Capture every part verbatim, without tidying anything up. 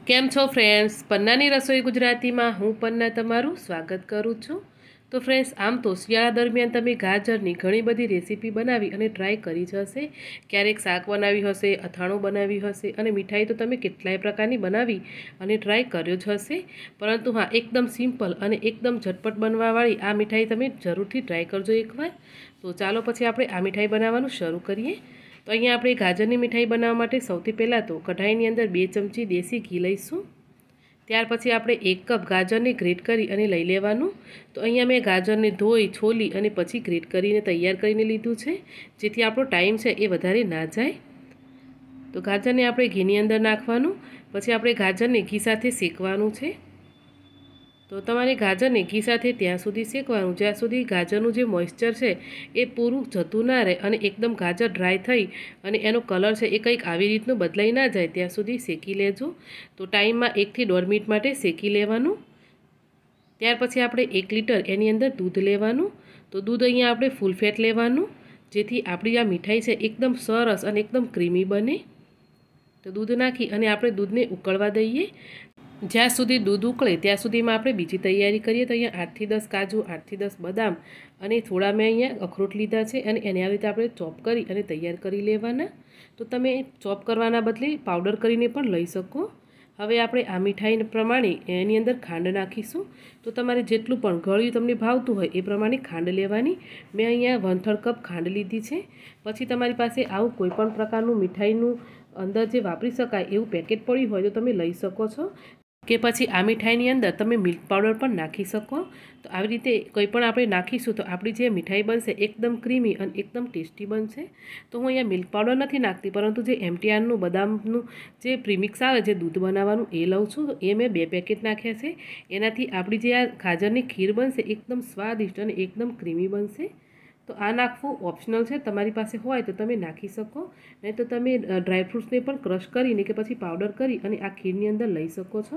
કેમ છો ફ્રેન્ડ્સ? પન્નાની રસોઈ ગુજરાતીમાં હું પન્ના તમારું સ્વાગત કરું છું। તો ફ્રેન્ડ્સ, આમ તો શિયાળા દરમિયાન તમે ગાજરની ઘણી બધી રેસીપી બનાવી અને ટ્રાય કરી જ હશે। ક્યારેક શાક બનાવી હશે, અથાણું બનાવી હશે અને મીઠાઈ તો તમે કેટલાય પ્રકારની બનાવી અને ટ્રાય કર્યો જ હશે। પરંતુ હા, એકદમ સિમ્પલ અને એકદમ ઝટપટ બનવાવાળી આ મીઠાઈ તમે જરૂરથી ટ્રાય કરજો એકવાર। તો ચાલો પછી આપણે આ મીઠાઈ બનાવવાનું શરૂ કરીએ। તો અહીંયા આપણે ગાજરની મીઠાઈ બનાવવા માટે સૌથી પહેલાં તો કઢાઈની અંદર બે ચમચી દેશી ઘી લઈશું। ત્યાર પછી આપણે એક કપ ગાજરને ગ્રેટ કરી અને લઈ લેવાનું। તો અહીંયા મેં ગાજરને ધોઈ છોલી અને પછી ગ્રેટ કરીને તૈયાર કરીને લીધું છે, જેથી આપણો ટાઈમ છે એ વધારે ના જાય। તો ગાજરને આપણે ઘીની અંદર નાખવાનું, પછી આપણે ગાજરને ઘી સાથે શેકવાનું છે। તો તમારે ગાજરને ઘી સાથે ત્યાં સુધી શેકવાનું જ્યાં સુધી ગાજરનું જે મોઇસ્ચર છે એ પૂરું જતું ના રહે અને એકદમ ગાજર ડ્રાય થઈ અને એનો કલર છે એ કંઈક આવી રીતનું બદલાઈ ના જાય ત્યાં સુધી શેકી લેજો। તો ટાઈમમાં એકથી દોઢ મિનિટ માટે શેકી લેવાનું। ત્યાર પછી આપણે એક લીટર એની અંદર દૂધ લેવાનું। તો દૂધ અહીંયા આપણે ફૂલ ફેટ લેવાનું, જેથી આપણી આ મીઠાઈ છે એકદમ સરસ અને એકદમ ક્રીમી બને। તો દૂધ નાખી અને આપણે દૂધને ઉકળવા દઈએ। જ્યાં સુધી દૂધ ઉકળે ત્યાં સુધીમાં આપણે બીજી તૈયારી કરીએ। તો અહીંયા આઠથી દસ કાજુ, આઠથી દસ બદામ અને થોડા મેં અહીંયા અખરોટ લીધા છે અને એને આવી રીતે આપણે ચોપ કરી અને તૈયાર કરી લેવાના। તો તમે ચોપ કરવાના બદલે પાવડર કરીને પણ લઈ શકો। હવે આપણે આ મીઠાઈ પ્રમાણે એની અંદર ખાંડ નાખીશું। તો તમારે જેટલું પણ ગળ્યું તમને ભાવતું હોય એ પ્રમાણે ખાંડ લેવાની। મેં અહીંયા વન થર્ડ કપ ખાંડ લીધી છે। પછી તમારી પાસે આવું કોઈ પણ પ્રકારનું મીઠાઈનું અંદર જે વાપરી શકાય એવું પેકેટ પડ્યું હોય તો તમે લઈ શકો છો, કે પછી આ મીઠાઈની અંદર તમે મિલ્ક પાવડર પણ નાખી શકો। તો આવી રીતે કંઈ પણ આપણે નાખીશું તો આપણી જે મીઠાઈ બનશે એકદમ ક્રીમી અને એકદમ ટેસ્ટી બનશે। તો હું અહીંયા મિલ્ક પાવડર નથી નાખતી, પરંતુ જે એમટીઆરનું બદામનું જે પ્રીમિક્સ આવે જે દૂધ બનાવવાનું એ લઉં છું। તો એ મેં બે પેકેટ નાખ્યા છે। એનાથી આપણી જે આ ગાજરની ખીર બનશે એકદમ સ્વાદિષ્ટ અને એકદમ ક્રીમી બનશે। તો આ નાખવું ઓપ્શનલ છે, તમારી પાસે હોય તો તમે નાખી શકો, નહીં તો તમે ડ્રાયફ્રૂટ્સને પણ ક્રશ કરીને કે પછી પાવડર કરી અને આ ખીરની અંદર લઈ શકો છો।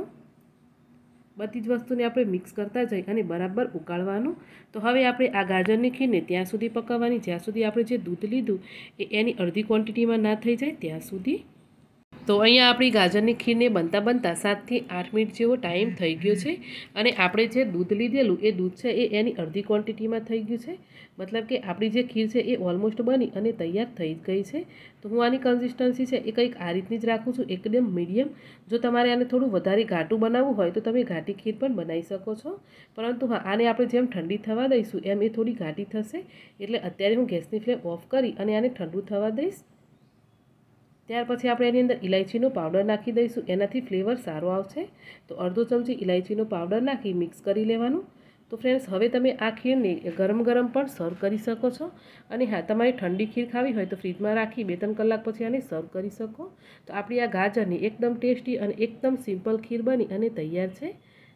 બધી જ વસ્તુને આપણે મિક્સ કરતા જઈ અને બરાબર ઉકાળવાનું। તો હવે આપણે આ ગાજરની ખીરને ત્યાં સુધી પકાવવાની જ્યાં સુધી આપણે જે દૂધ લીધું એ એની અડધી ક્વોન્ટિટીમાં ના થઈ જાય ત્યાં સુધી। તો અહીંયા આપણી ગાજરની ખીરને બનતા બનતા સાતથી આઠ મિનિટ જેવો ટાઈમ થઈ ગયો છે અને આપણે જે દૂધ લીધેલું એ દૂધ છે એ એની અડધી ક્વોન્ટિટીમાં થઈ ગયું છે। મતલબ કે આપણી જે ખીર છે એ ઓલમોસ્ટ બની અને તૈયાર થઈ જ ગઈ છે। તો હું આની કન્સિસ્ટન્સી છે એ કંઈક આ રીતની જ રાખું છું, એકદમ મીડિયમ। જો તમારે આને થોડું વધારે ઘાટું બનાવવું હોય તો તમે ઘાટી ખીર પણ બનાવી શકો છો, પરંતુ હા, આને આપણે જેમ ઠંડી થવા દઈશું એમ એ થોડી ઘાટી થશે। એટલે અત્યારે હું ગેસની ફ્લેમ ઓફ કરી અને આને ઠંડુ થવા દઈશ। ત્યાર પછી આપણે એની અંદર ઇલાયચીનો પાવડર નાખી દઈશું, એનાથી ફ્લેવર સારો આવશે। તો અડધો ચમચી ઇલાયચીનો પાવડર નાખી મિક્સ કરી લેવાનું। તો ફ્રેન્ડ્સ, હવે તમે આ ખીરને ગરમ ગરમ પણ સર્વ કરી શકો છો, અને હા, તમારે ઠંડી ખીર ખાવી હોય તો ફ્રીજમાં રાખી બે ત્રણ કલાક પછી આને સર્વ કરી શકો। તો આપણી આ ગાજરની એકદમ ટેસ્ટી અને એકદમ સિમ્પલ ખીર બની અને તૈયાર છે।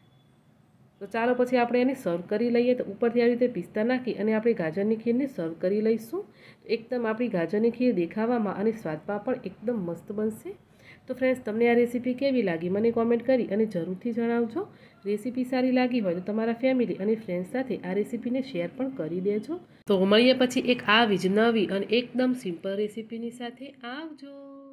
તો ચાલો પછી આપણે એને સર્વ કરી લઈએ। તો ઉપરથી આવી રીતે પિસ્તા નાખી અને આપણે ગાજરની ખીરને સર્વ કરી લઈશું। એકદમ આપણી ગાજરની ખીર દેખાવામાં અને સ્વાદમાં પણ એકદમ મસ્ત બનશે। તો ફ્રેન્ડ્સ, તમને આ રેસીપી કેવી લાગી મને કોમેન્ટ કરી અને જરૂરથી જણાવજો। રેસીપી સારી લાગી હોય તો તમારા ફેમિલી અને ફ્રેન્ડ્સ સાથે આ રેસીપીને શેર પણ કરી દેજો। તો મળીએ પછી એક આવી જ નવી અને એકદમ સિમ્પલ રેસીપીની સાથે। આવજો।